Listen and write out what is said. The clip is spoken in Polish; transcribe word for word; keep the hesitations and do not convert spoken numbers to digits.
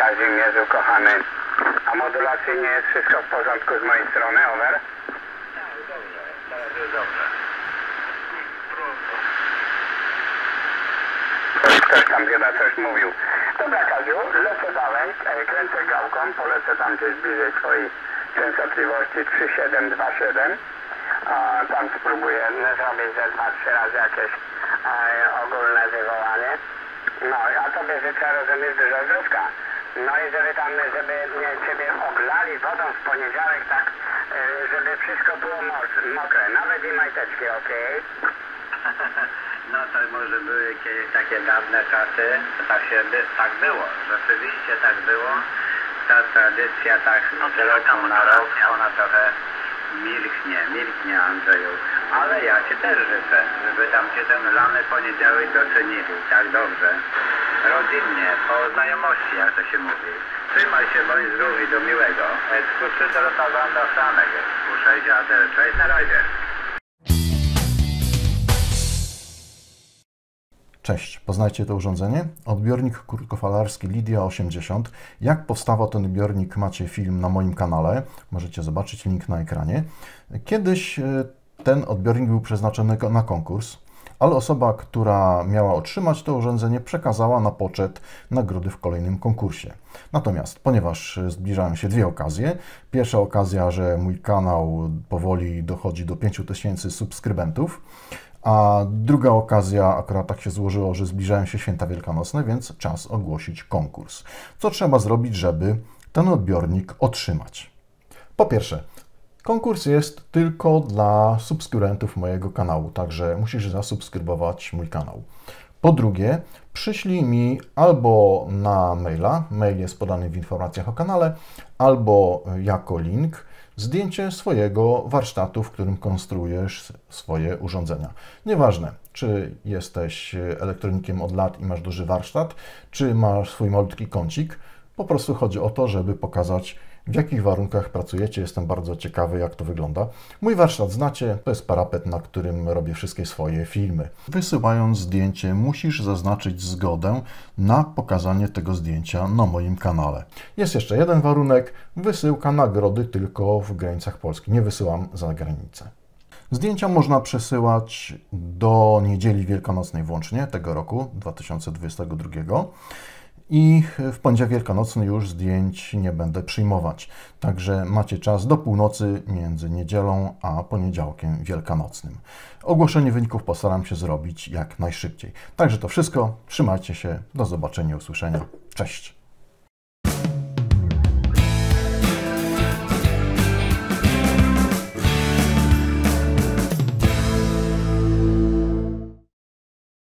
Kazimierzu, kochany. A modulacyjnie jest wszystko w porządku z mojej strony, over? Tak, dobrze, teraz jest dobrze. Ktoś, ktoś tam chyba coś mówił. Dobra, Kaziu, lecę dalej, kręcę gałką, polecę tam gdzieś bliżej twojej częstotliwości trzy siedem dwa siedem. A tam spróbuję zrobić ze dwa trzy razy jakieś e, ogólne wywołanie. No, ja tobie życzę, rozumiesz, dużo zdrówka. No i żeby tam, żeby mnie, ciebie oblali wodą w poniedziałek, tak, e, żeby wszystko było mokre, nawet i majteczki, okej? Okay? No to może były kiedyś takie dawne czasy, to tak się by, tak było, rzeczywiście tak było. Ta tradycja tak z roku na rok, ona trochę milknie, milknie, Andrzeju. Ale ja ci też życzę, żeby tam cię ten lany poniedziałek docenili tak dobrze. Rodzinnie, po znajomości, jak to się mówi. Trzymaj się, bądź zdrowy, do miłego. Skurczy to Lotawanda Franek. Słyszaj się, cześć, na razie. Cześć, poznajcie to urządzenie. Odbiornik krótkofalarski Lidia osiemdziesiąt. Jak powstawał ten odbiornik, macie film na moim kanale. Możecie zobaczyć link na ekranie. Kiedyś ten odbiornik był przeznaczony na konkurs, ale osoba, która miała otrzymać to urządzenie, przekazała na poczet nagrody w kolejnym konkursie. Natomiast, ponieważ zbliżają się dwie okazje, pierwsza okazja, że mój kanał powoli dochodzi do pięciu tysięcy subskrybentów, a druga okazja, akurat tak się złożyło, że zbliżają się święta wielkanocne, więc czas ogłosić konkurs. Co trzeba zrobić, żeby ten odbiornik otrzymać? Po pierwsze, konkurs jest tylko dla subskrybentów mojego kanału, także musisz zasubskrybować mój kanał. Po drugie, przyślij mi albo na maila, mail jest podany w informacjach o kanale, albo jako link, zdjęcie swojego warsztatu, w którym konstruujesz swoje urządzenia. Nieważne, czy jesteś elektronikiem od lat i masz duży warsztat, czy masz swój malutki kącik, po prostu chodzi o to, żeby pokazać, w jakich warunkach pracujecie. Jestem bardzo ciekawy, jak to wygląda. Mój warsztat znacie, to jest parapet, na którym robię wszystkie swoje filmy. Wysyłając zdjęcie, musisz zaznaczyć zgodę na pokazanie tego zdjęcia na moim kanale. Jest jeszcze jeden warunek, wysyłka nagrody tylko w granicach Polski. Nie wysyłam za granicę. Zdjęcia można przesyłać do niedzieli wielkanocnej włącznie tego roku, dwa tysiące dwudziestego drugiego. I w poniedziałek wielkanocny już zdjęć nie będę przyjmować. Także macie czas do północy między niedzielą a poniedziałkiem wielkanocnym. Ogłoszenie wyników postaram się zrobić jak najszybciej. Także to wszystko. Trzymajcie się. Do zobaczenia, usłyszenia. Cześć!